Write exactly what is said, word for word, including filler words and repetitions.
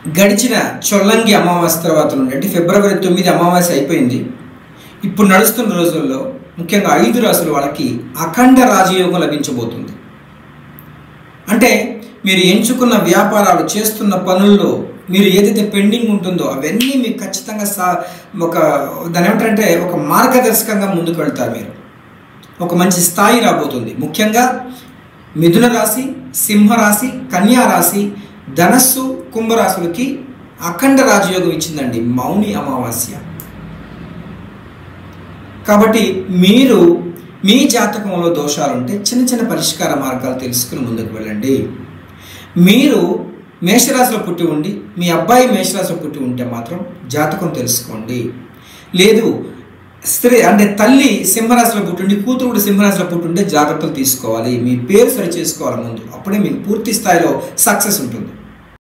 గడిచిన చొల్లంగి అమావాస్య తర్వాత నుండి అంటే ఫిబ్రవరి తొమ్మిది అమావాస్య అయిపోయింది. ఇప్పుడు నడుస్తున్న రోజుల్లో ముఖ్యంగా ఐదు రాసుల వాళ్ళకి అఖండ రాజయోగం లభించబోతుంది. అంటే మీరు ఎంచుకున్న వ్యాపారాలు, చేస్తున్న పనుల్లో మీరు ఏదైతే పెండింగ్ ఉంటుందో అవన్నీ మీకు ఖచ్చితంగా సా ఒక దాని ఏమిటంటే ఒక మార్గదర్శకంగా ముందుకు వెళ్తారు. మీరు ఒక మంచి స్థాయి రాబోతుంది. ముఖ్యంగా మిథున రాశి, సింహరాశి, కన్యా రాశి, ధనస్సు, కుంభరాశులకి అఖండ రాజయోగం ఇచ్చిందండి మౌని అమావాస్య. కాబట్టి మీరు మీ జాతకంలో దోషాలుంటే చిన్న చిన్న పరిష్కార మార్గాలు తెలుసుకుని ముందుకు వెళ్ళండి. మీరు మేషరాశిలో పుట్టి ఉండి మీ అబ్బాయి మేషరాశిలో పుట్టి ఉంటే మాత్రం జాతకం తెలుసుకోండి. లేదు స్త్రీ అంటే తల్లి సింహరాశిలో పుట్టుండి కూతురు కూడా సింహరాశిలో పుట్టుంటే జాగ్రత్తలు తీసుకోవాలి. మీ పేరు సరి చేసుకోవాలి ముందు, అప్పుడే మీకు పూర్తి స్థాయిలో సక్సెస్ ఉంటుంది.